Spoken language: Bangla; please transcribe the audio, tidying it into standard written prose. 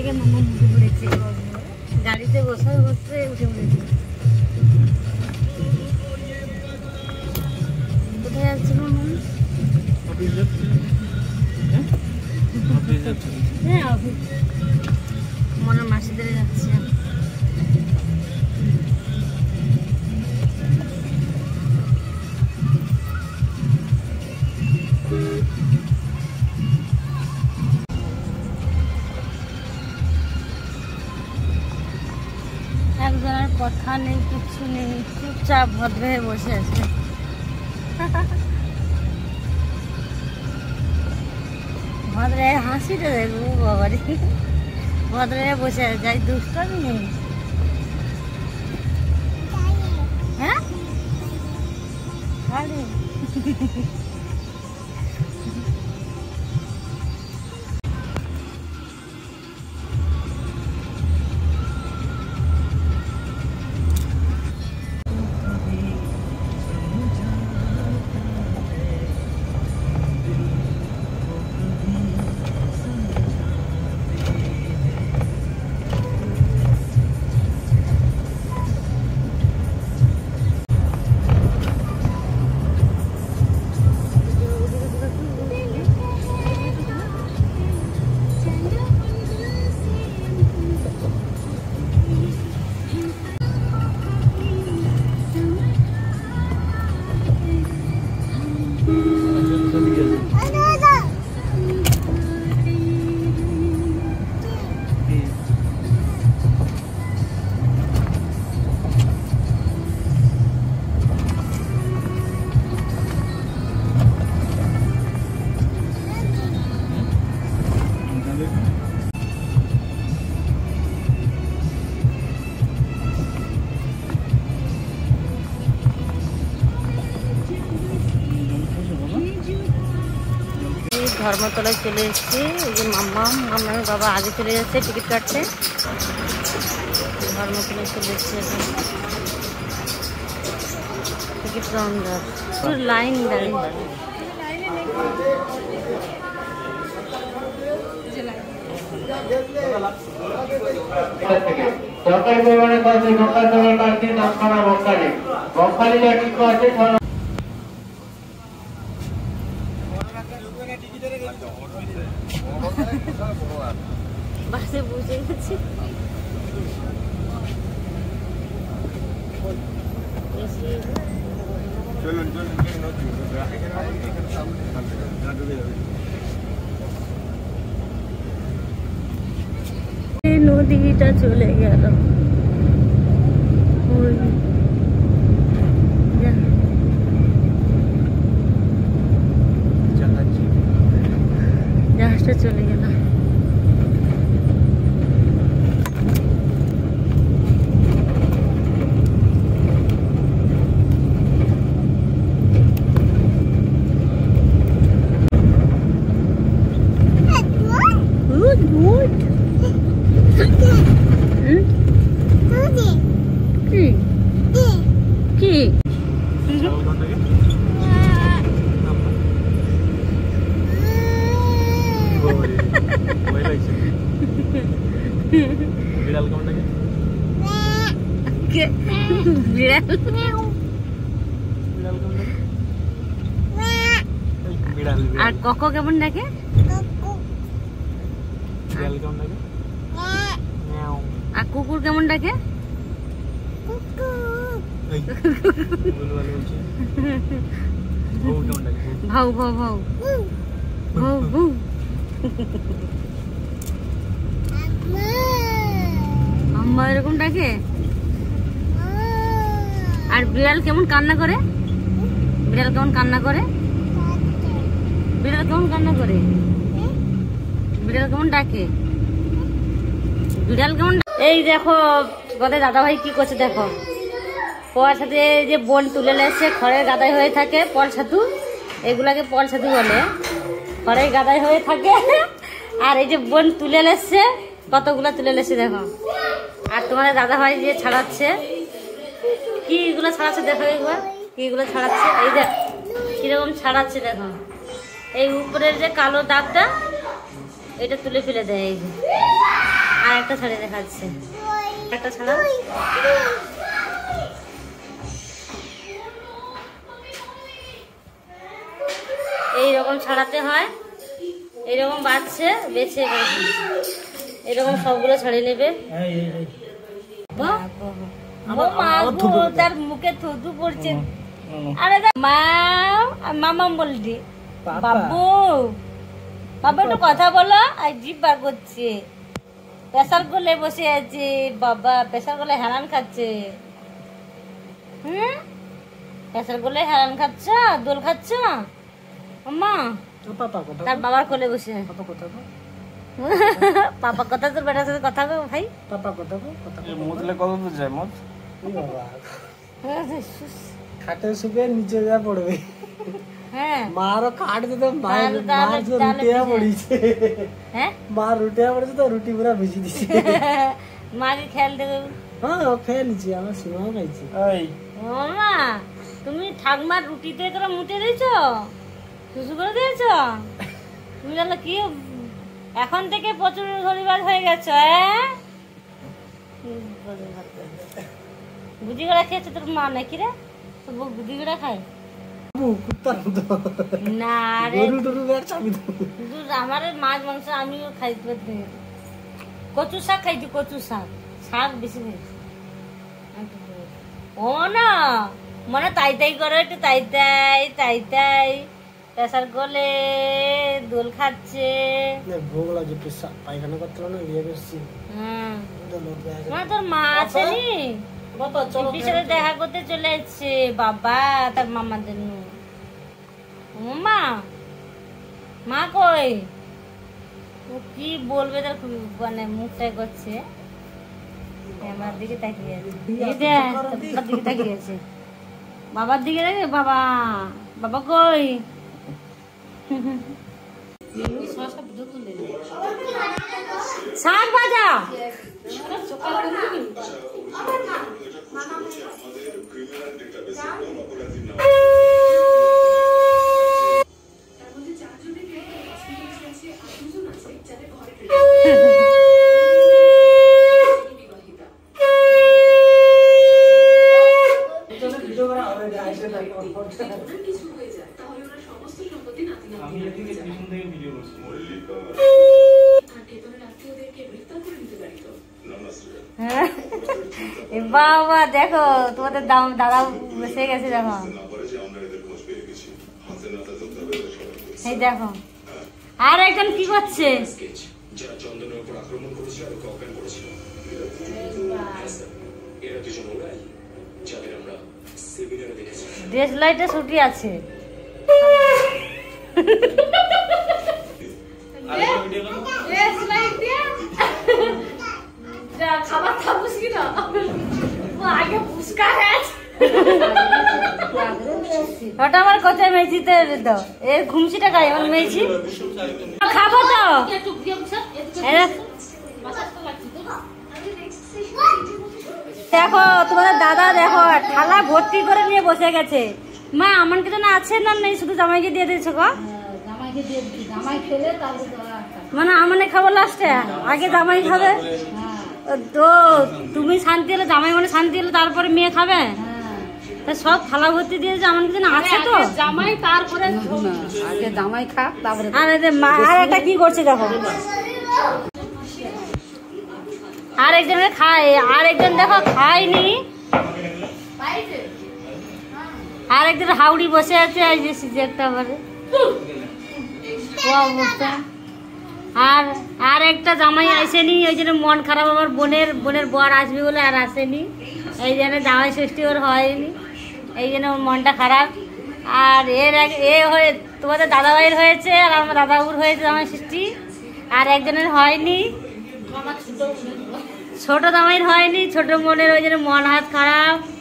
থেকে মামা উঠে পড়েছে, গাড়িতে বসে বসে উঠে পড়েছে। কোথায় যাচ্ছে মামা? অফিস যাচ্ছে। হ্যাঁ অফিস, মনে মাসিদের যাচ্ছে। একজনের কথা নেই, কিছু নেই, চুপচাপ ভদ্র হয়ে বসে আছে। ভদ্র হাসিটা দেখবো বাবারি, ভদ্র হয়ে বসে আছে, যাই দুষ্টামি নেই। হ্যাঁ ধর্মতলায় চলে এসেছি। এই যে মামার বাবা আগে চলে যাচ্ছে টিকিট কাটতে। ধর্মতলায় চলে এসেছি এখন, টিকিট কাউন্টার, লাইন দাঁড়িয়ে। সরকারি পরিবহনের কাছে লোকাল ট্রাভেল কাছে নামখানা বকখালি বকখালি যাত্রী আছে। বাসে বসে গেছি। নদীটা চলে গেল, জাহাজটা চলে গেল। কি আর কক কেমন ডাকে? আর কুকুর কেমন ডাকে? ভাউ ভাউ ভাউ ভাউ ভাউ। আম্মা এরকম ডাকে। আর বিড়াল কেমন কান্না করে? বিড়াল কেমন কান্না করে? বিড়াল কেমন কান্না করে? বিড়াল কেমন ডাকে? বিড়াল কেমন? এই দেখো তোমাদের দাদা ভাই কি করছে দেখো। পর সাথে যে বোন তুলে এসছে, খড়ের গাদায় হয়ে থাকে পল ছাতু, এগুলাকে পল ছাতু বলে, খড়ের গাদায় হয়ে থাকে। আর এই যে বোন তুলে এসছে, কতগুলা তুলে এসছে দেখো। আর তোমাদের দাদা ভাই যে ছাড়াচ্ছে, কি এগুলো ছাড়াচ্ছে দেখো, একবার কি এগুলো ছাড়াচ্ছে, এই যে কিরকম ছাড়াচ্ছে দেখো। এই উপরের যে কালো দাগটা এটা তুলে ফেলে দেয় এই যে। আর একটা ছাড়ে দেখাচ্ছে, একটা ছাড়া। এইরকম ছাড়াতে হয়, এইরকম বাঁচছে বেছে এরকম সবগুলো ছাড়িয়ে নেবে। তার মুখে থুতু পড়ছে। আরে মা মামা বলছি বাবু, বাবু একটু কথা বলো। আর জিভ বার করছে, প্রেসার গলে বসে আছে বাবা, প্রেসার গলে হেরান খাচ্ছে। প্রেসার গলে হেরান খাচ্ছ, দোল খাচ্ছ মা? তার বাবার কোলে বসে। পাপা কথা, তোর বেটার সাথে কথা গো ভাই। পাপা কথা মতলে কত দূর যায় মত? খাটে শুকে নিচে যা পড়বে। হ্যাঁ মার কাট দিতে মার রুটিয়া পড়িছে। হ্যাঁ মার রুটিয়া পড়িছে তো রুটি পুরা ভিজি দিছে। মাকে খেয়াল দেবে। হ্যাঁ ও খেয়ে নিচ্ছে, আমার সীমাও খাইছে। ও মা, তুমি ঠাকমার রুটিতে তোরা মুটে দিয়েছ, শুশু করে দিয়েছ? তুমি জানো কি এখন থেকে প্রচুর ধরিবাজ হয়ে গেছো? গুজি গড়া খেয়েছে তোর মা নাকি রে? তোর বউ গুজি গড়া খায় না রে? আমার মাছ মাংস আমিও খাইতে, কচু শাক খাইছি, কচু শাক, শাক বেশি খাইছি। ও না মানে তাই তাই করে, একটু তাই তাই তাই তাই প্রেসার গলে দোল খাচ্ছে। ভোগ লাগে, পায়খানা করতে না বিয়ে করছি। তোর মা আছে নি? সাথে দেখা করতে চলে এসছে বাবা তার মামাদের। মা মা কই? ও কি বলবে, তার মানে মুখটাই করছে আমার দিকে তাকিয়ে আছে, দিকে তাকিয়ে আছে, বাবার দিকে দেখে। বাবা বাবা কই? শাক ভাজা বাবা দেখো তোমাদের দাদা বসে গেছে, দেখো এই দেখো। আর একজন কি করছে? ড্রেস লাইটে ছুটি আছে। খাবার খাবুস কি না? আগে ফুসকা গেছে ওটা আমার কোথায় মেয়েছিতে দাও, এর ঘুমছিটা খাই আমার মেয়েছি খাবো তো। দেখো তোমাদের দাদা দেখো থালা ভর্তি করে নিয়ে বসে গেছে। মা আমার কিছু না আছে না নেই, শুধু জামাইকে দিয়ে দিয়েছো গো? মানে আমানে খাবো লাস্টে, আগে জামাই খাবে তো। তুমি শান্তি হলে জামাই মানে শান্তি হলে তারপরে মেয়ে খাবে। সব থালা ভর্তি দিয়েছে, আমার কিছু না আছে তো জামাই, তারপরে আগে জামাই খা তারপরে। মা আর একটা কি করছে দেখো, আর একজনে খায়, আর একজন দেখো খায়নি, আর একজন হাউড়ি বসে আছে একটা অবস্থা। আর আর একটা জামাই আসেনি, ওই জন্য মন খারাপ আমার বোনের বর আসবে বলে আর আসেনি। এই জন্য জামাই ষষ্ঠী ওর হয়নি, এই জন্য ওর মনটা খারাপ। আর এ হয়ে তোমাদের দাদাভাইয়ের হয়েছে, আর আমার দাদাবুর হয়েছে জামাই ষষ্ঠী, আর একজনের হয়নি, ছোট জামাইয়ের হয়নি, ছোট বোনের, ওই জন্য মন হাত খারাপ।